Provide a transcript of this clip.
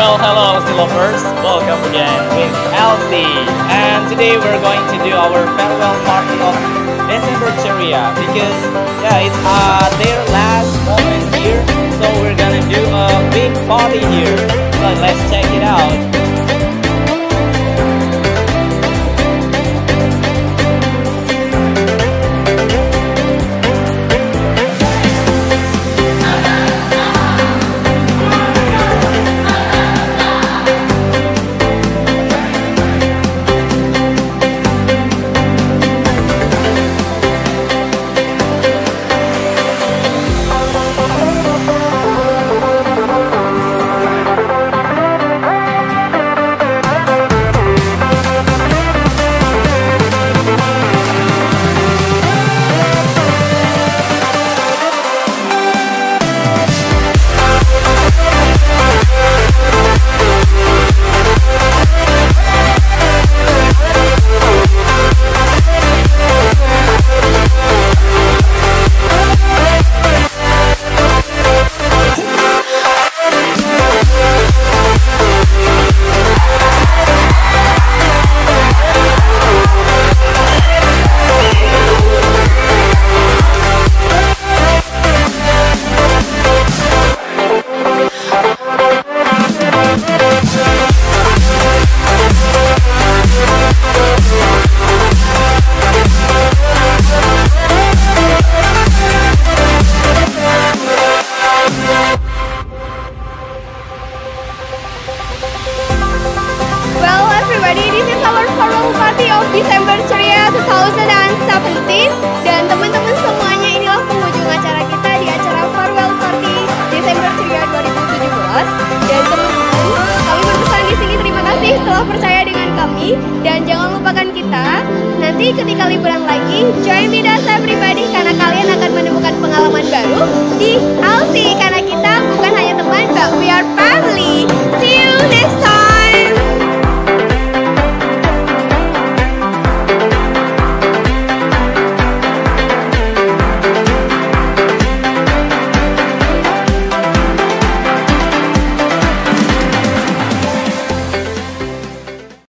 Well, hello, sea lovers. Welcome again with Elsie. And today we're going to do our farewell party of December Cheria because it's their last moment here. So we're gonna do a big party here. So let's check it out. December Ceria 2017. Dan teman-teman semuanya, inilah penghujung acara kita di acara Farewell Party December Ceria 2017. Dan teman-teman, kami berpesan di sini terima kasih telah percaya dengan kami, dan jangan lupakan kita nanti ketika liburan lagi, join me